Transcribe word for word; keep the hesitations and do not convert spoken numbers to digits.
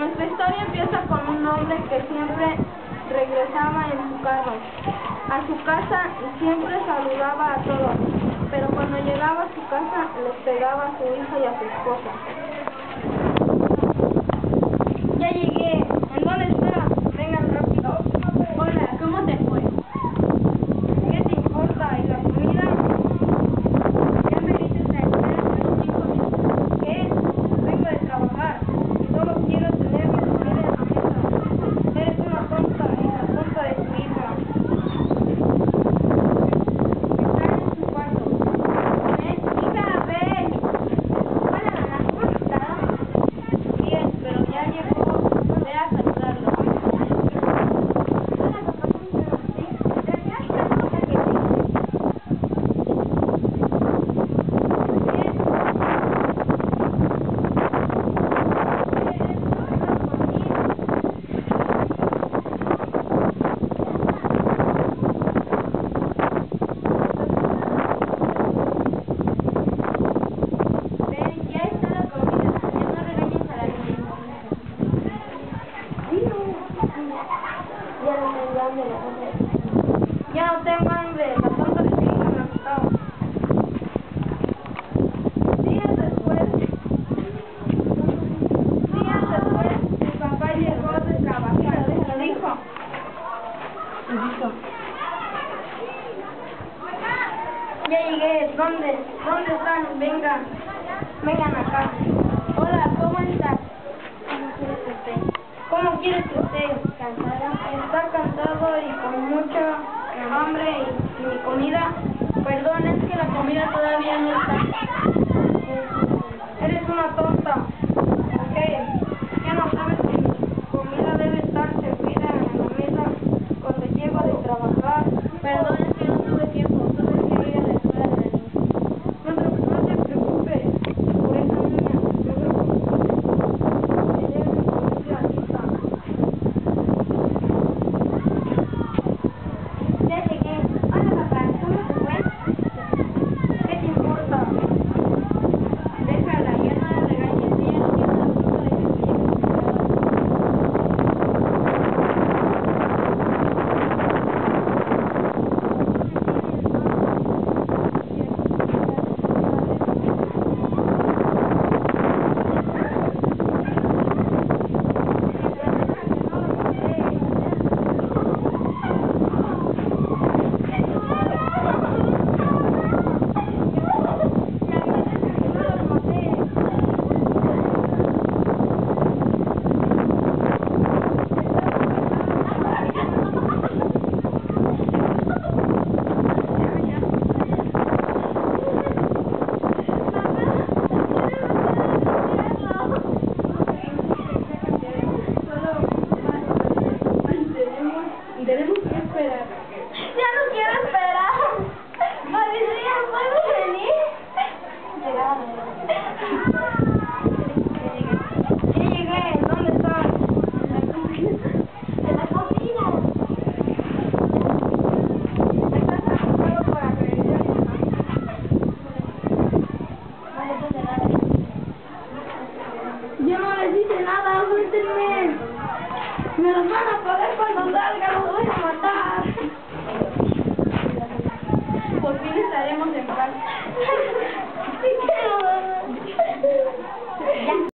Nuestra historia empieza con un hombre que siempre regresaba en su carro a su casa y siempre saludaba a todos, pero cuando llegaba a su casa les pegaba a su hijo y a su esposa. Ya llegué. ¿En dónde estás? Vengan rápido. Hola, ¿cómo te fue? ¿Qué te importa? ¿Y la comida? Ya me dices a esperar unos cinco minutos. ¿Qué? Vengo de trabajar y solo quiero tener mi comida en la mesa. Eres una tonta y la tonta de tu hija. Está en su cuarto. Ven, hija, ven. Hola, mamá, ¿cómo has estado? Bien, pero ya llegó. Ve a saludarlo. Hola, papá, ¿cómo estás? ¿Sí? ¿Te traes una cosa que te... Ven, ya está la comida. Ya no regañes a la niña. Ya no tengo hambre, la tonta. Ya no tengo hambre, la tonta de tu hija me ha gustado. Días después, días después, mi papá llegó de trabajar. Dijo, ya llegué. ¿Dónde? ¿Dónde están? Vengan, vengan acá. Hola, ¿cómo estás? ¿Cómo quieres que esté? ¿Cómo quieres que esté? Cansada. Está cansado y con mucha hambre y, y mi comida. Perdón, es que la comida todavía no está. Eres una tonta. ¿Ok? ¿Qué no sabes que mi comida debe estar servida en la mesa cuando llego de trabajar? Perdón, es que no tuve tiempo. Tuve que ir a la escuela de la niña. No te, no te preocupes por esa niña. No te preocupes. Eres mi comida lista. Ya llegué. Hola, papá. ¿Cómo te fue? ¿Qué te importa? Déjala, ya no la regañes. Ella no tiene la culpa de que tú llegues tenemos que esperar. ¡Ya no quiero esperar! ¡Policía, ¿puedes venir? Llegaron. Ya llegué. ¿Dónde estás? En la cocina. En la cocina. ¿Estás preocupado para regresar? No le puse nada. Yo no les hice nada, suéltenme. Me los van a pagar cuando salga, los voy a matar. Por fin estaremos en paz. Sí, quiero